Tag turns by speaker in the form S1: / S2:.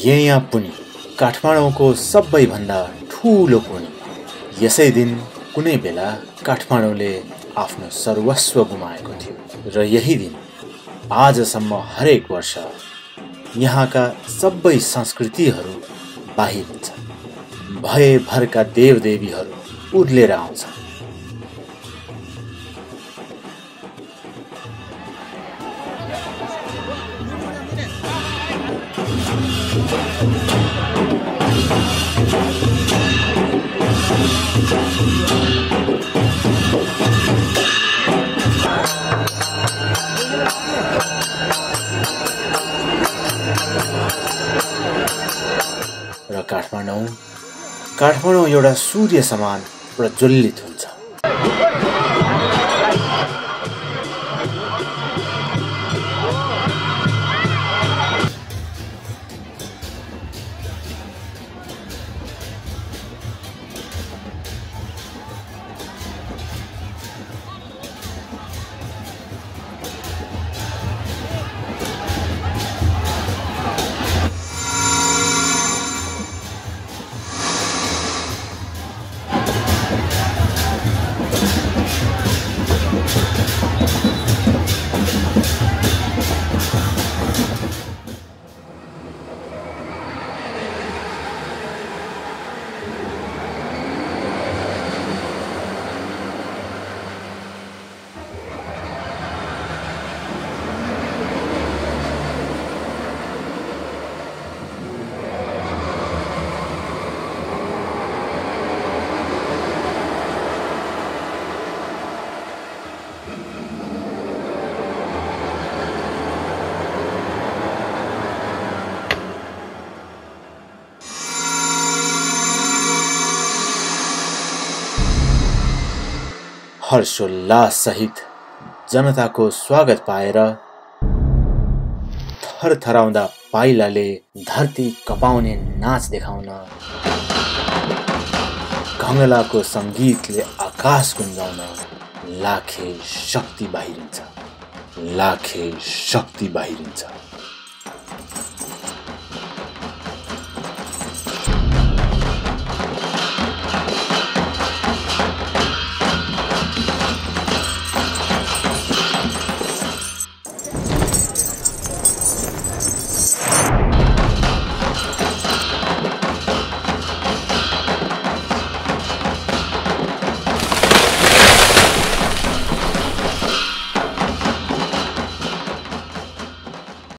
S1: येन्या पुनि काठमाडौँको सबैभन्दा ठूलो पुनि। यसै दिन कुनै बेला काठमाडौँले आफ्नो सर्वस्व गुमाएको थियो र यही दिन आजसम्म हरेक वर्ष यहाँका सबै संस्कृतिहरू बाहिर हुन्छन्। भयभरका देवदेवीहरू उर्लेर आउँछन्। र काठमाडौँ एउटा सूर्य समान प्रज्वलित हुन्छ। हर्षोल्लास सहित जनताको स्वागत पाएर थरथराउँदा पाइलाले धरती कपाउने नाच देखाउन, घङ्गलाको सङ्गीतले आकाश गुन्जाउन लाखे शक्ति बाहिरिन्छ।